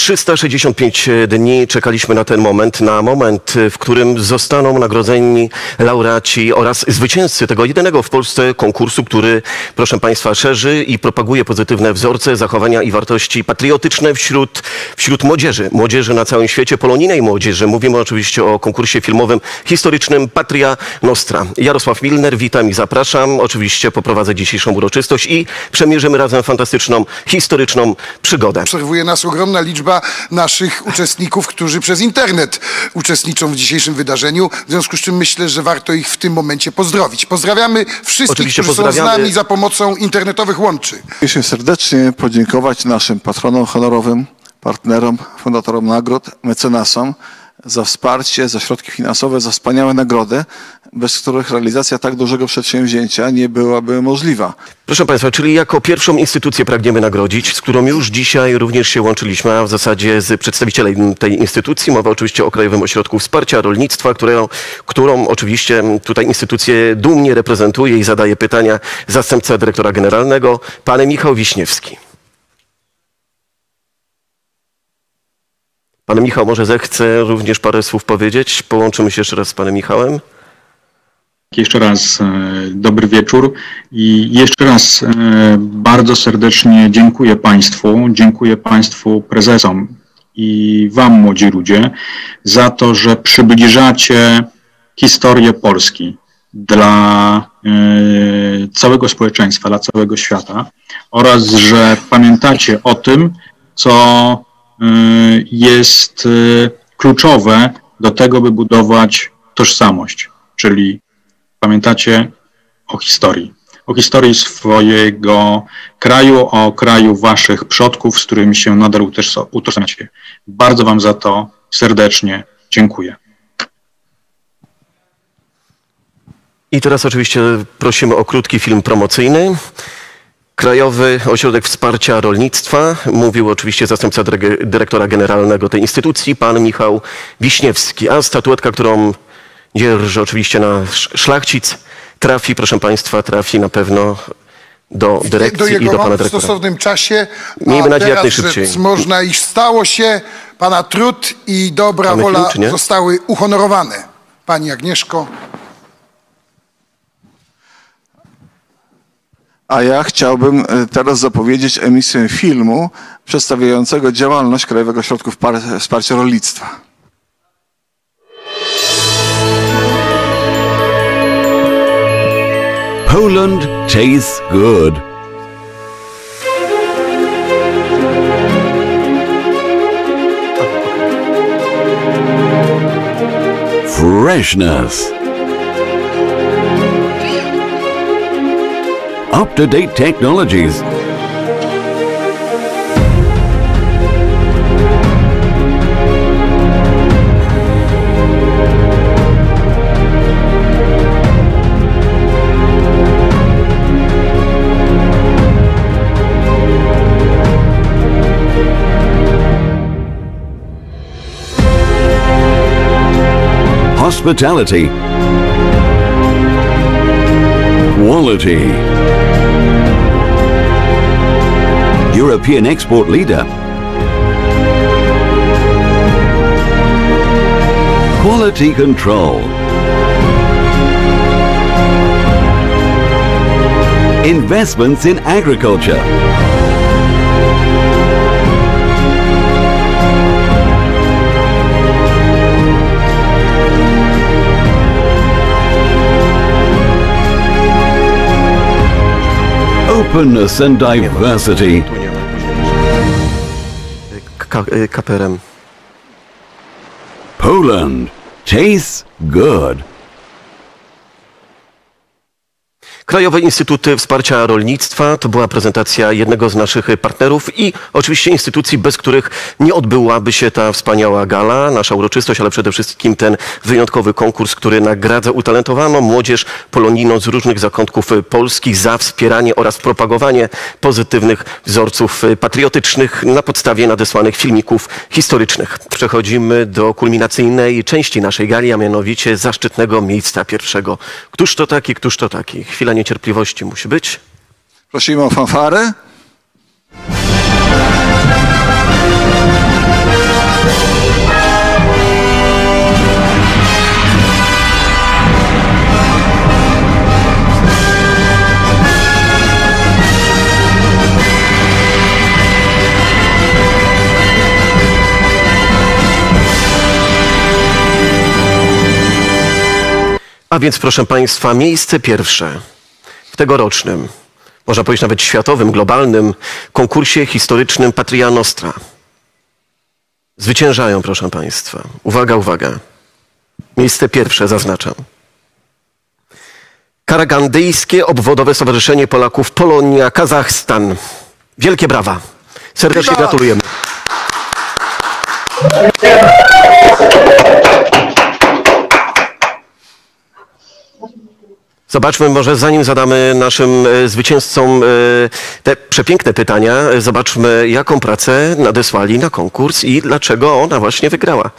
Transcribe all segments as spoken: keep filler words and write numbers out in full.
trzysta sześćdziesiąt pięć dni czekaliśmy na ten moment, na moment, w którym zostaną nagrodzeni laureaci oraz zwycięzcy tego jedynego w Polsce konkursu, który, proszę Państwa, szerzy i propaguje pozytywne wzorce, zachowania i wartości patriotyczne wśród, wśród młodzieży. Młodzieży na całym świecie, polonijnej młodzieży. Mówimy oczywiście o konkursie filmowym historycznym Patria Nostra. Jarosław Milner, witam i zapraszam. Oczywiście poprowadzę dzisiejszą uroczystość i przemierzymy razem fantastyczną, historyczną przygodę. Obserwuje nas ogromna liczba naszych uczestników, którzy przez internet uczestniczą w dzisiejszym wydarzeniu. W związku z czym myślę, że warto ich w tym momencie pozdrowić. Pozdrawiamy wszystkich, Oczywiście którzy są z nami za pomocą internetowych łączy. Chcieliśmy serdecznie podziękować naszym patronom honorowym, partnerom, fundatorom nagród, mecenasom za wsparcie, za środki finansowe, za wspaniałe nagrody, bez których realizacja tak dużego przedsięwzięcia nie byłaby możliwa. Proszę Państwa, czyli jako pierwszą instytucję pragniemy nagrodzić, z którą już dzisiaj również się łączyliśmy, a w zasadzie z przedstawicielem tej instytucji. Mowa oczywiście o Krajowym Ośrodku Wsparcia Rolnictwa, którą, którą oczywiście tutaj instytucję dumnie reprezentuje i zadaje pytania zastępca dyrektora generalnego, pan Michał Wiśniewski. Pan Michał może zechce również parę słów powiedzieć. Połączymy się jeszcze raz z panem Michałem. Jeszcze raz e, dobry wieczór i jeszcze raz e, bardzo serdecznie dziękuję Państwu, dziękuję Państwu prezesom i Wam, młodzi ludzie, za to, że przybliżacie historię Polski dla e, całego społeczeństwa, dla całego świata oraz, że pamiętacie o tym, co jest kluczowe do tego, by budować tożsamość, czyli pamiętacie o historii, o historii swojego kraju, o kraju waszych przodków, z którymi się nadal utożsamiacie. Bardzo wam za to serdecznie dziękuję. I teraz oczywiście prosimy o krótki film promocyjny. Krajowy Ośrodek Wsparcia Rolnictwa, mówił oczywiście zastępca dyrektora generalnego tej instytucji, pan Michał Wiśniewski. A statuetka, którą dzierży oczywiście nasz szlachcic, trafi, proszę Państwa, trafi na pewno do dyrekcji do jego i do pana rąk dyrektora. W stosownym czasie. Miejmy nadzieję, jak teraz najszybciej. można, iż stało się, pana trud i dobra Mamy wola film, zostały uhonorowane. Pani Agnieszko. A ja chciałbym teraz zapowiedzieć emisję filmu przedstawiającego działalność Krajowego Ośrodku Wsparcia Rolnictwa. Poland tastes good. Freshness. Up-to-date technologies. Hospitality. Quality. European export leader. Quality control. Investments in agriculture. Openness and diversity. K P R M. Poland tastes good. Krajowy Instytut Wsparcia Rolnictwa to była prezentacja jednego z naszych partnerów i oczywiście instytucji, bez których nie odbyłaby się ta wspaniała gala, nasza uroczystość, ale przede wszystkim ten wyjątkowy konkurs, który nagradza utalentowaną młodzież polonijną z różnych zakątków Polski za wspieranie oraz propagowanie pozytywnych wzorców patriotycznych na podstawie nadesłanych filmików historycznych. Przechodzimy do kulminacyjnej części naszej gali, a mianowicie zaszczytnego miejsca pierwszego. Któż to taki, któż to taki? Chwila niecierpliwości musi być. Prosimy o fanfarę. A więc, proszę Państwa, miejsce pierwsze w tegorocznym, można powiedzieć nawet światowym, globalnym konkursie historycznym Patria Nostra. Zwyciężają, proszę Państwa. Uwaga, uwaga. Miejsce pierwsze zaznaczam. Karagandyjskie Obwodowe Stowarzyszenie Polaków Polonia, Kazachstan. Wielkie brawa. Serdecznie Brawa. gratulujemy. Zobaczmy, może zanim zadamy naszym e, zwycięzcom e, te przepiękne pytania, e, zobaczmy, jaką pracę nadesłali na konkurs i dlaczego ona właśnie wygrała.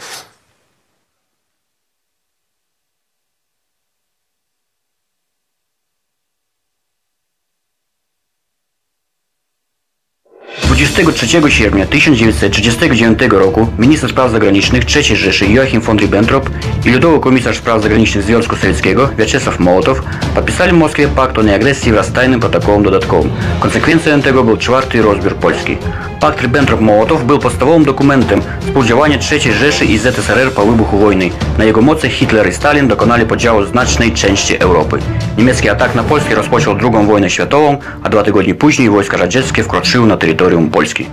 dwudziestego trzeciego sierpnia tysiąc dziewięćset trzydziestego dziewiątego roku minister spraw zagranicznych trzeciej Rzeszy Joachim von Ribbentrop i ludowy komisarz spraw zagranicznych Związku Sowieckiego Wiaczesław Mołotow podpisali w Moskwie pakt o nieagresji wraz z tajnym protokołem dodatkowym. Konsekwencją tego był czwarty rozbiór Polski. Pakt Ribbentrop-Mołotow był podstawowym dokumentem współdziałania trzeciej Rzeszy i Z S R R po wybuchu wojny. Na jego mocy Hitler i Stalin dokonali podziału znacznej części Europy. Niemiecki atak na Polskę rozpoczął drugą wojnę światową, a dwa tygodnie później wojska radzieckie wkroczyły na terytorium Polski.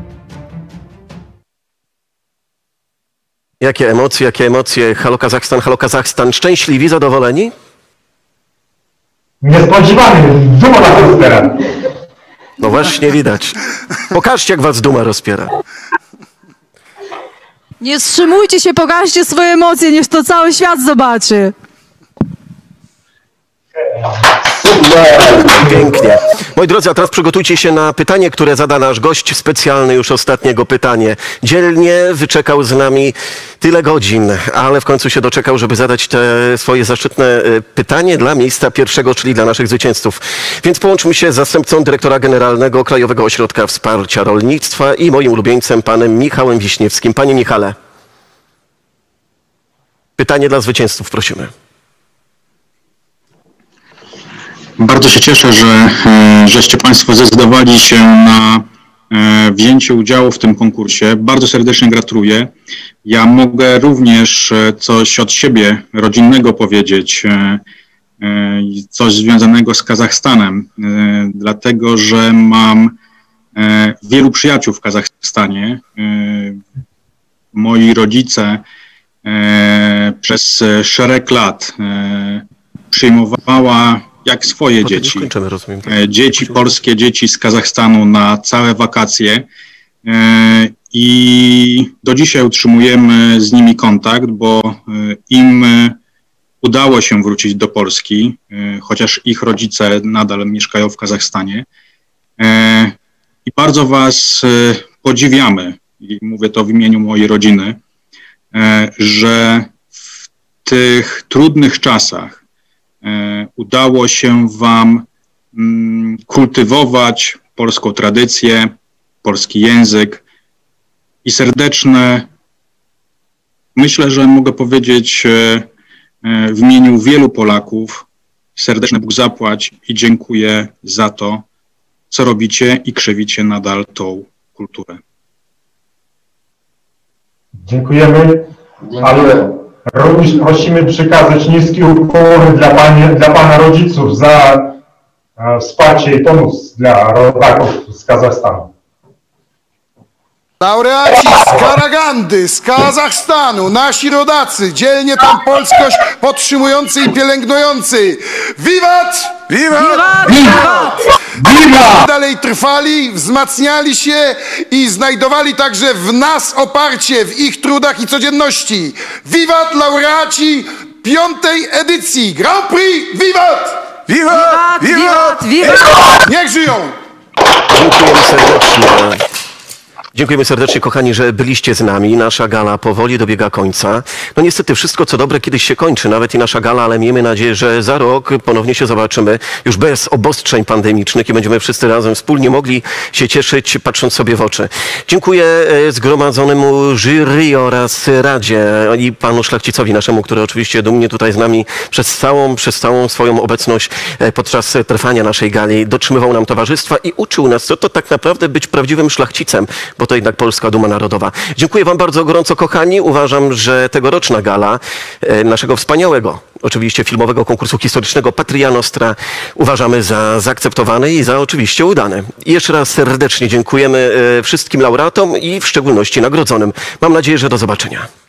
Jakie emocje, jakie emocje. Halo Kazachstan, halo Kazachstan. Szczęśliwi, zadowoleni? Niespodziewany, duma na rozpiera. No właśnie widać. Pokażcie, jak was duma rozpiera. Nie wstrzymujcie się, pokażcie swoje emocje, niech to cały świat zobaczy. Pięknie. Moi drodzy, a teraz przygotujcie się na pytanie, które zada nasz gość specjalny, już ostatniego pytanie. Dzielnie wyczekał z nami tyle godzin, ale w końcu się doczekał, żeby zadać te swoje zaszczytne pytanie dla miejsca pierwszego, czyli dla naszych zwycięzców. Więc połączmy się z zastępcą dyrektora generalnego Krajowego Ośrodka Wsparcia Rolnictwa i moim ulubieńcem, panem Michałem Wiśniewskim. Panie Michale, pytanie dla zwycięzców, prosimy. Bardzo się cieszę, że e, żeście Państwo zdecydowali się na e, wzięcie udziału w tym konkursie. Bardzo serdecznie gratuluję. Ja mogę również e, coś od siebie rodzinnego powiedzieć, e, e, coś związanego z Kazachstanem, e, dlatego że mam e, wielu przyjaciół w Kazachstanie. E, moi rodzice e, przez szereg lat e, przyjmowała jak swoje dzieci, Skończymy, rozumiem, tak? dzieci polskie, dzieci z Kazachstanu na całe wakacje i do dzisiaj utrzymujemy z nimi kontakt, bo im udało się wrócić do Polski, chociaż ich rodzice nadal mieszkają w Kazachstanie i bardzo was podziwiamy, i mówię to w imieniu mojej rodziny, że w tych trudnych czasach udało się wam kultywować polską tradycję, polski język i serdeczne, myślę, że mogę powiedzieć w imieniu wielu Polaków, serdeczne Bóg zapłać i dziękuję za to, co robicie i krzewicie nadal tą kulturę. Dziękujemy, ale również prosimy przekazać niski ukłon dla, pani, dla Pana rodziców za e, wsparcie i pomoc dla rodaków z Kazachstanu. Laureaci z Karagandy, z Kazachstanu, nasi rodacy, dzielnie tam polskość podtrzymujący i pielęgnujący. Wiwat! Wiwat! Wiwat! Wiwat! Dalej trwali, wzmacniali się i znajdowali także w nas oparcie w ich trudach i codzienności. Wiwat, laureaci piątej edycji Grand Prix Wiwat! Wiwat! Wiwat! Wiwat! Niech żyją! Dziękujemy serdecznie. Dziękujemy serdecznie, kochani, że byliście z nami. Nasza gala powoli dobiega końca. No niestety wszystko, co dobre, kiedyś się kończy, nawet i nasza gala, ale miejmy nadzieję, że za rok ponownie się zobaczymy już bez obostrzeń pandemicznych i będziemy wszyscy razem wspólnie mogli się cieszyć, patrząc sobie w oczy. Dziękuję zgromadzonemu jury oraz Radzie i panu Szlachcicowi naszemu, który oczywiście dumnie tutaj z nami przez całą, przez całą swoją obecność podczas trwania naszej gali dotrzymywał nam towarzystwa i uczył nas, co to tak naprawdę być prawdziwym szlachcicem, bo to jednak Polska Duma Narodowa. Dziękuję wam bardzo gorąco, kochani. Uważam, że tegoroczna gala e, naszego wspaniałego, oczywiście filmowego konkursu historycznego Patria Nostra uważamy za zaakceptowane i za oczywiście udane. I jeszcze raz serdecznie dziękujemy e, wszystkim laureatom i w szczególności nagrodzonym. Mam nadzieję, że do zobaczenia.